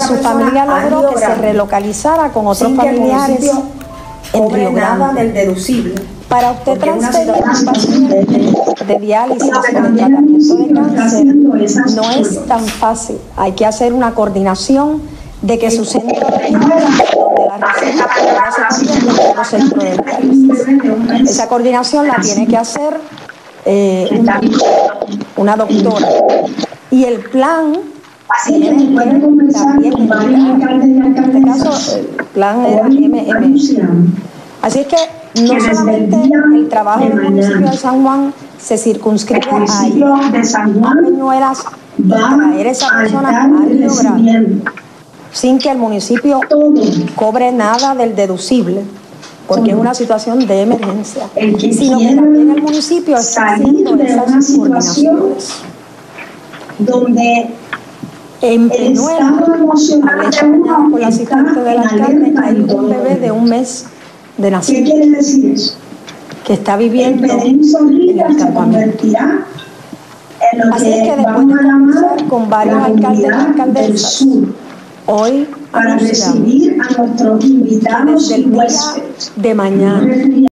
su familia logró que se relocalizara con otros familiares en Río Grande. Del deducible. Para usted transferir un paciente de diálisis o de tratamiento de cáncer no es tan fácil. Hay que hacer una coordinación de que su centro de diálisis, donde la receta se convierta en otro centro de diálisis. Esa coordinación la tiene que hacer una doctora. Y el plan tiene que también en este caso el plan era MMM. Así es que no solamente el trabajo del municipio de San Juan se circunscribe a ir a Peñuelas y traer a esa persona a Río Grande sin que el municipio cobre nada del deducible, porque es una situación de emergencia, sino que también el municipio está haciendo esas coordinaciones. Donde en Peñuelas, hablé esta mañana con la asistente del alcalde, hay un bebé de 1 mes de nacido. ¿Qué quiere decir eso? Que está viviendo en el campamento. Así es que después de conversar con varios alcaldes y alcaldesas, hoy para recibir a nuestros invitados desde el día de mañana